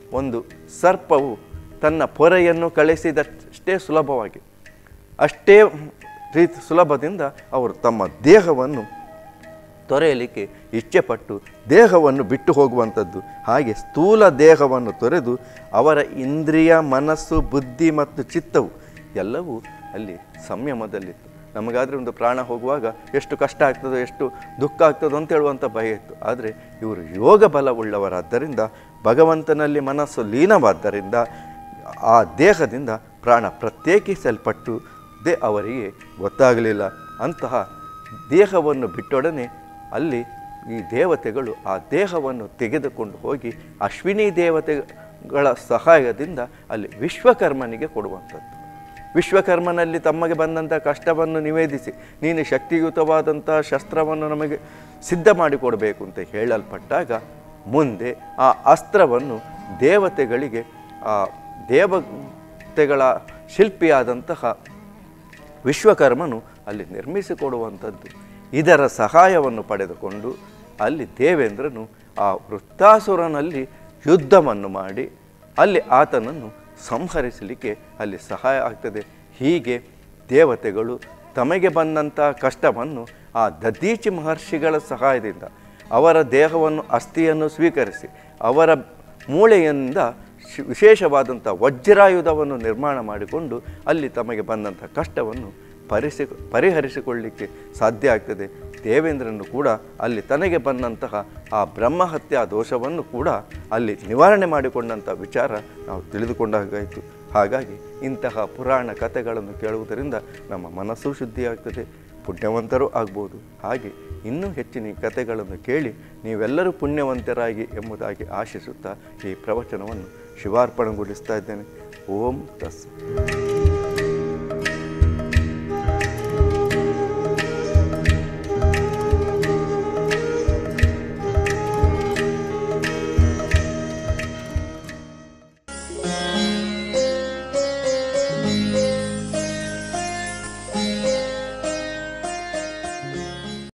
ಒಂದು ಸರ್ಪವು ತನ್ನ ಪೊರೆಯನ್ನು ಕಳಿಸಿದಷ್ಟೇ ಸುಲಭವಾಗಿ, ಅಷ್ಟೇ ರೀತಿ ಸುಲಭದಿಂದ ಅವರು ತಮ್ಮ ದೇಹವನ್ನು ತೊರೆಯಲಿಕ್ಕೆ ಇಚ್ಛೆಪಟ್ಟು ದೇಹವನ್ನು ಬಿಟ್ಟು ಹೋಗುವಂಥದ್ದು. ಹಾಗೆ ಸ್ಥೂಲ ದೇಹವನ್ನು ತೊರೆದು ಅವರ ಇಂದ್ರಿಯ, ಮನಸ್ಸು, ಬುದ್ಧಿ ಮತ್ತು ಚಿತ್ತವು ಎಲ್ಲವೂ ಅಲ್ಲಿ ಸಂಯಮದಲ್ಲಿತ್ತು. ನಮಗಾದರೆ ಒಂದು ಪ್ರಾಣ ಹೋಗುವಾಗ ಎಷ್ಟು ಕಷ್ಟ ಆಗ್ತದೋ, ಎಷ್ಟು ದುಃಖ ಆಗ್ತದೋ ಅಂತ ಹೇಳುವಂಥ ಭಯ ಇತ್ತು. ಆದರೆ ಇವರು ಯೋಗ ಬಲವುಳ್ಳವರಾದ್ದರಿಂದ, ಭಗವಂತನಲ್ಲಿ ಮನಸ್ಸು ಲೀನವಾದ್ದರಿಂದ ಆ ದೇಹದಿಂದ ಪ್ರಾಣ ಪ್ರತ್ಯೇಕಿಸಲ್ಪಟ್ಟು ಅವರಿಗೆ ಗೊತ್ತಾಗಲಿಲ್ಲ. ಅಂತಹ ದೇಹವನ್ನು ಬಿಟ್ಟೊಡನೆ ಅಲ್ಲಿ ಈ ದೇವತೆಗಳು ಆ ದೇಹವನ್ನು ತೆಗೆದುಕೊಂಡು ಹೋಗಿ ಅಶ್ವಿನಿ ದೇವತೆಗಳ ಸಹಾಯದಿಂದ ಅಲ್ಲಿ ವಿಶ್ವಕರ್ಮನಿಗೆ ಕೊಡುವಂಥದ್ದು. ವಿಶ್ವಕರ್ಮನಲ್ಲಿ ತಮಗೆ ಬಂದಂಥ ಕಷ್ಟವನ್ನು ನಿವೇದಿಸಿ, ನೀನು ಶಕ್ತಿಯುತವಾದಂಥ ಶಸ್ತ್ರವನ್ನು ನಮಗೆ ಸಿದ್ಧ ಮಾಡಿಕೊಡಬೇಕು ಅಂತ ಹೇಳಲ್ಪಟ್ಟಾಗ ಮುಂದೆ ಆ ಅಸ್ತ್ರವನ್ನು ದೇವತೆಗಳಿಗೆ, ಆ ದೇವತೆಗಳ ಶಿಲ್ಪಿಯಾದಂತಹ ವಿಶ್ವಕರ್ಮನು ಅಲ್ಲಿ ನಿರ್ಮಿಸಿಕೊಡುವಂಥದ್ದು. ಇದರ ಸಹಾಯವನ್ನು ಪಡೆದುಕೊಂಡು ಅಲ್ಲಿ ದೇವೇಂದ್ರನು ಆ ವೃತ್ತಾಸುರನಲ್ಲಿ ಯುದ್ಧವನ್ನು ಮಾಡಿ ಅಲ್ಲಿ ಆತನನ್ನು ಸಂಹರಿಸಲಿಕ್ಕೆ ಅಲ್ಲಿ ಸಹಾಯ ಆಗ್ತದೆ. ಹೀಗೆ ದೇವತೆಗಳು ತಮಗೆ ಬಂದಂಥ ಕಷ್ಟವನ್ನು ಆ ದಧೀಚಿ ಮಹರ್ಷಿಗಳ ಸಹಾಯದಿಂದ ಅವರ ದೇಹವನ್ನು, ಅಸ್ಥಿಯನ್ನು ಸ್ವೀಕರಿಸಿ ಅವರ ಮೂಳೆಯಿಂದ ವಿಶೇಷವಾದಂಥ ವಜ್ರಾಯುಧವನ್ನು ನಿರ್ಮಾಣ ಮಾಡಿಕೊಂಡು ಅಲ್ಲಿ ತಮಗೆ ಬಂದಂಥ ಕಷ್ಟವನ್ನು ಪರಿಹರಿಸಿಕೊಳ್ಳಲಿಕ್ಕೆ ಸಾಧ್ಯ ಆಗ್ತದೆ. ದೇವೇಂದ್ರನು ಕೂಡ ಅಲ್ಲಿ ತನಗೆ ಬಂದಂತಹ ಆ ಬ್ರಹ್ಮಹತ್ಯಾ ದೋಷವನ್ನು ಕೂಡ ಅಲ್ಲಿ ನಿವಾರಣೆ ಮಾಡಿಕೊಂಡಂಥ ವಿಚಾರ ನಾವು ತಿಳಿದುಕೊಂಡಾಗಾಯಿತು. ಹಾಗಾಗಿ ಇಂತಹ ಪುರಾಣ ಕಥೆಗಳನ್ನು ಕೇಳುವುದರಿಂದ ನಮ್ಮ ಮನಸ್ಸು ಶುದ್ಧಿಯಾಗ್ತದೆ, ಪುಣ್ಯವಂತರೂ ಆಗ್ಬೋದು. ಹಾಗೆ ಇನ್ನೂ ಹೆಚ್ಚಿನ ಕಥೆಗಳನ್ನು ಕೇಳಿ ನೀವೆಲ್ಲರೂ ಪುಣ್ಯವಂತರಾಗಿ ಎಂಬುದಾಗಿ ಆಶಿಸುತ್ತಾ ಈ ಪ್ರವಚನವನ್ನು ಶಿವಾರ್ಪಣೆಗೊಳಿಸ್ತಾ ಇದ್ದೇನೆ. ಓಂ ತಸ್ಸತ್.